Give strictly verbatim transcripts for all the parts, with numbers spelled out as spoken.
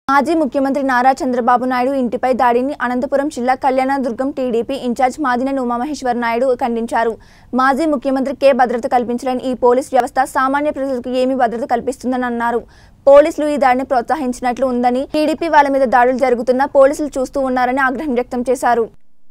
మాజీ ముఖ్యమంత్రి నారా చంద్రబాబు నాయుడు ఇంటిపై దాడిని అనంతపురం జిల్లా కళ్యాణదుర్గం టీడీపీ ఇన్ఛార్జ్ మాదినేని ఉమామహేశ్వర్ నాయుడు ఖండించారు. మాజీ ముఖ్యమంత్రి కే భద్రత కల్పించలేని ఈ పోలీస్ వ్యవస్థ సామాన్య ప్రజలకు ఏమి భద్రత కల్పిస్తుందని అన్నారు. పోలీసులు ఈ దాడిని ప్రోత్సహించినట్లు ఉందని, టీడీపీ వాళ్ళ మీద దాడులు జరుగుతున్నా పోలీసులు చూస్తూ ఉన్నారని ఆగ్రహం వ్యక్తం చేశారు.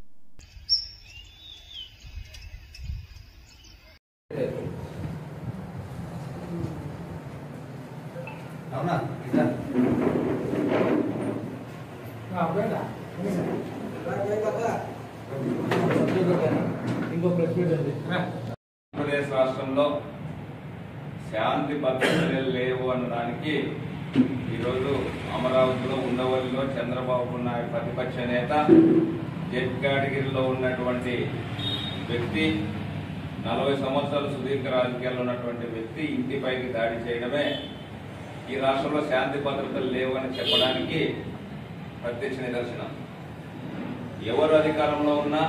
ఆంధ్రప్రదేశ్ రాష్ట్రంలో శాంతి భద్రతలు లేవు అన్నదానికి ఈరోజు అమరావతిలో ఉండవల్లిలో చంద్రబాబు నాయుడు ప్రతిపక్ష నేత జెడ్ కేటగిరీలో ఉన్నటువంటి వ్యక్తి, నలభై సంవత్సరాలు సుదీర్ఘ రాజకీయాల్లో ఉన్నటువంటి వ్యక్తి ఇంటిపైకి దాడి చేయడమే ఈ రాష్ట్రంలో శాంతి భద్రతలు లేవు అని చెప్పడానికి ప్రత్యక్ష నిదర్శనం. ఎవరు అధికారంలో ఉన్నా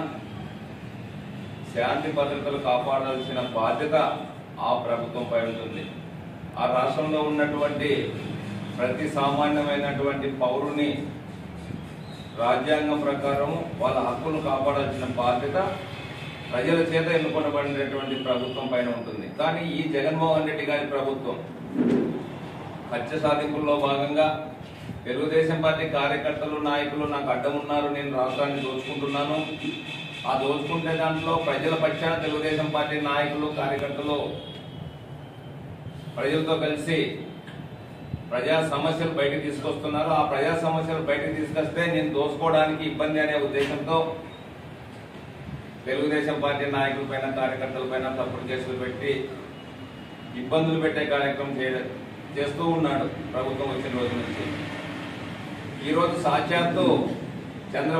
శాంతి భద్రతలు కాపాడాల్సిన బాధ్యత ఆ ప్రభుత్వంపై ఉంటుంది. ఆ రాష్ట్రంలో ఉన్నటువంటి ప్రతి సామాన్యమైనటువంటి పౌరుని రాజ్యాంగం ప్రకారం వాళ్ళ హక్కులను కాపాడాల్సిన బాధ్యత ప్రజల చేత ఎన్నుకొనబడినటువంటి ప్రభుత్వం పైన ఉంటుంది. కానీ ఈ జగన్మోహన్ రెడ్డి గారి ప్రభుత్వం హత్య సాధింపుల్లో భాగంగా తెలుగుదేశం పార్టీ కార్యకర్తలు, నాయకులు నాకు అడ్డం ఉన్నారు, నేను రాష్ట్రాన్ని దోచుకుంటున్నాను, ఆ దోచుకుంటే దాంట్లో ప్రజల పక్షాన తెలుగుదేశం పార్టీ నాయకులు, కార్యకర్తలు ప్రజలతో కలిసి ప్రజా సమస్యలు బయటకు తీసుకొస్తున్నారు. ఆ ప్రజా సమస్యలు బయటకు తీసుకొస్తే నేను దోచుకోవడానికి ఇబ్బంది అనే ఉద్దేశంతో తెలుగుదేశం పార్టీ నాయకుల పైన, కార్యకర్తల పైన తప్పుడు కేసులు పెట్టి ఇబ్బందులు పెట్టే కార్యక్రమం చేస్తూ ఉన్నాడు ప్రభుత్వం వచ్చిన రోజు నుంచి. ఈరోజు సాక్షాత్తు చంద్ర